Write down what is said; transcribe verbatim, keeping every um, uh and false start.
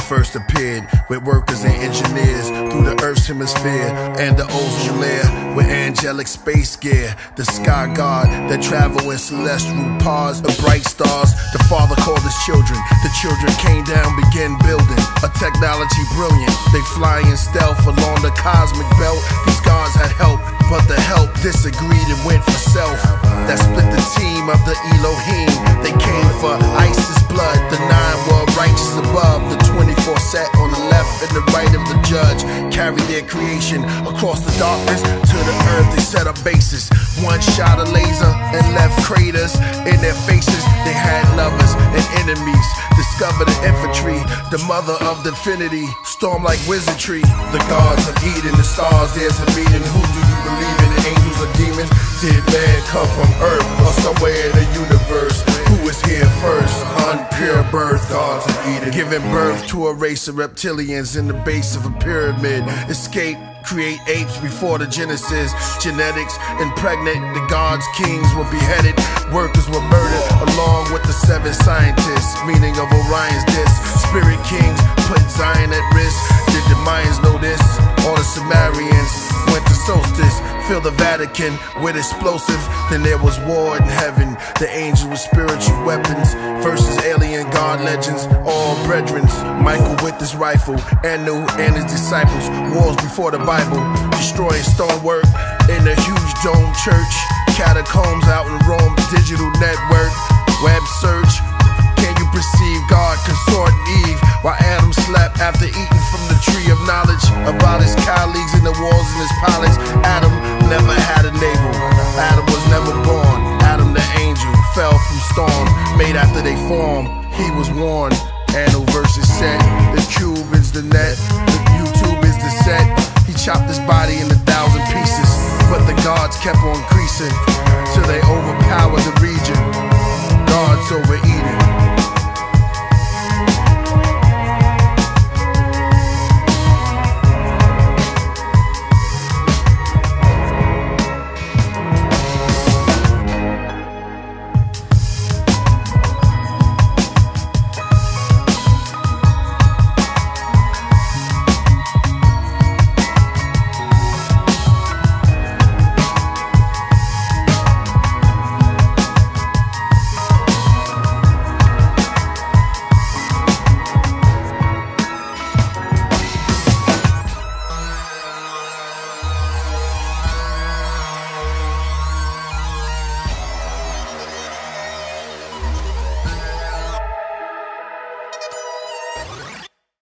first appeared with workers and engineers through the Earth's hemisphere and the ozone layer with angelic space gear. The sky god that travel in celestial paths of bright stars. The Father called his children. The children came down, began building a technology brilliant. They fly in stealth along the cosmic belt. These gods had help, but the help disagreed and went for self. That split the team of the Elohim. They came for Isis blood. The nine were righteous above. The twenty-four sat on the left and the right of the judge. Carried their creation across the darkness to the earth. They set up bases. One shot a laser and left craters in their faces. They had lovers and enemies. Discovered the infantry, the mother of divinity. Storm like wizardry. The gods of Eden, the stars, there's a meeting. Who do you believe in? The angels or demons? Did man come from earth or somewhere in the universe? Who was here first? Unpure birth, gods of Eden. Giving birth to a race of reptilians in the base of a pyramid. Escape, create apes before the Genesis. Genetics impregnate, the gods, kings were beheaded. Workers were murdered along with the seven scientists. Meaning of Orion's disc. Spirit kings put Zion at risk. Did the Mayans know this? All the Sumerians went to solstice. Fill the Vatican with explosive. Then there was war in heaven. The angels with spiritual weapons versus alien god legends. All brethrens. Michael with his rifle. Anu and his disciples. Wars before the Bible. Destroying stonework in a huge dome church. Catacombs out in Rome. Digital network. Web search. Can you perceive God consorting Eve while Adam slept after eating from the tree of knowledge about his colleagues in the walls in his palace? Adam never had a navel. Adam was never born. Adam the angel fell from storm. Made after they formed, he was warned. Anu versus set. The cube is the net. The YouTube is the set. He chopped his body in a thousand pieces, but the gods kept on increasing.